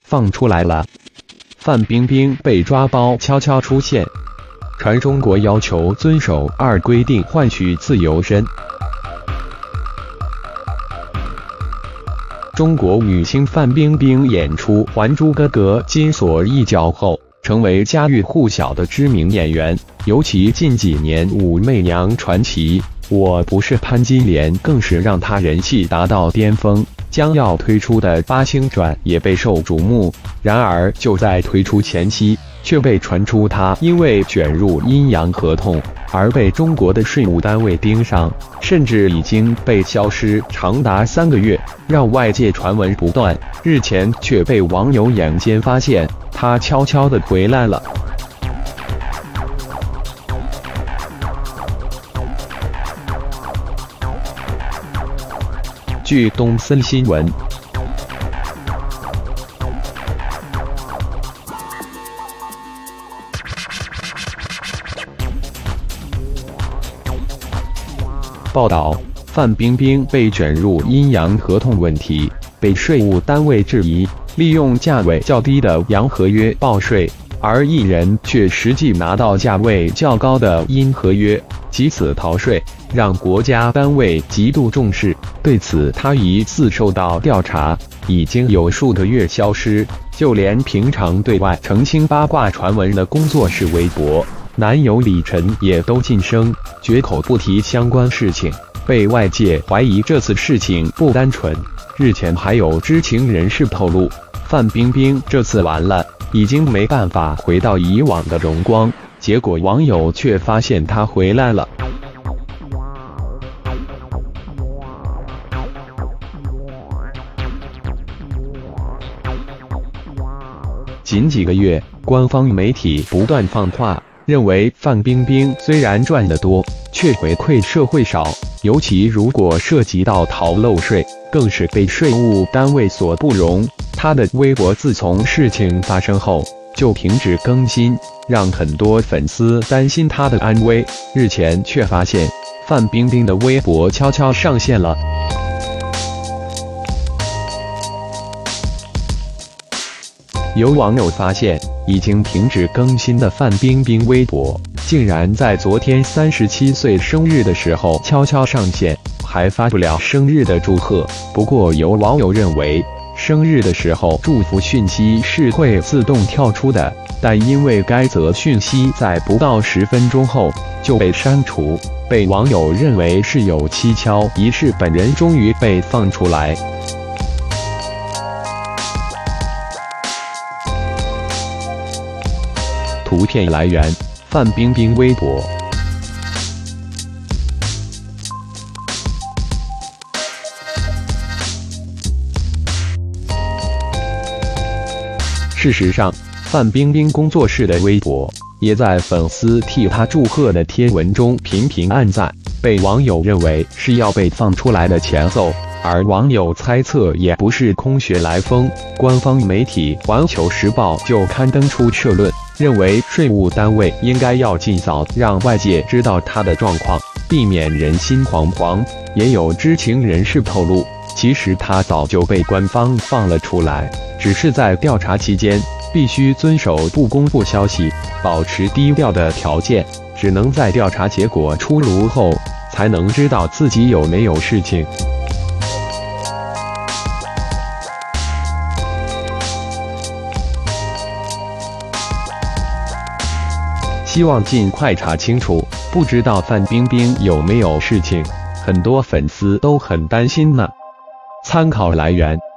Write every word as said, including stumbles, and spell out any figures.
放出来了。范冰冰被抓包悄悄出现，传中国要求遵守二规定换取自由身。中国女星范冰冰演出《还珠格格》金锁一角后，成为家喻户晓的知名演员。尤其近几年《武媚娘传奇》《我不是潘金莲》更是让她人气达到巅峰。将要推出的《八星传》也备受瞩目，然而就在推出前夕，却被传出她因为卷入阴阳合同而被中国的税务单位盯上，甚至已经被消失长达三个月，让外界传闻不断。日前却被网友眼尖发现，她悄悄地回来了。据东森新闻报道，范冰冰被卷入阴阳合同问题，被税务单位质疑利用价位较低的阳合约报税，而艺人却实际拿到价位较高的阴合约，藉此逃税，让国家单位极度重视。对此，他疑似受到调查，已经有数个月消失，就连平常对外澄清八卦传闻的工作室微博，男友李晨也都噤声，绝口不提相关事情，被外界怀疑这次事情不单纯。日前还有知情人士透露，范冰冰这次完了，已经没办法回到以往的荣光，结果网友却发现她回来了。仅几个月，官方媒体不断放话，认为范冰冰虽然赚得多，却回馈社会少，尤其如果涉及到逃漏税，更是被税务单位所不容。她的微博自从事情发生后就停止更新，让很多粉丝担心她的安危。日前却发现，范冰冰的微博悄悄上线了。有网友发现，已经停止更新的范冰冰微博，竟然在昨天三十七岁生日的时候悄悄上线，还发不了生日的祝贺。不过有网友认为，生日的时候祝福讯息是会自动跳出的，但因为该则讯息在不到十分钟后就被删除，被网友认为是有蹊跷，仪式本人终于被放出来。图片来源：范冰冰微博。事实上，范冰冰工作室的微博也在粉丝替她祝贺的贴文中频频按赞，被网友认为是要被放出来的前奏。而网友猜测也不是空穴来风，官方媒体《环球时报》就刊登出社论，认为税务单位应该要尽早让外界知道他的状况，避免人心惶惶。也有知情人士透露，其实他早就被官方放了出来，只是在调查期间必须遵守不公布消息、保持低调的条件，只能在调查结果出炉后才能知道自己有没有事情。希望尽快查清楚，不知道范冰冰有没有事情，很多粉丝都很担心呢。参考来源。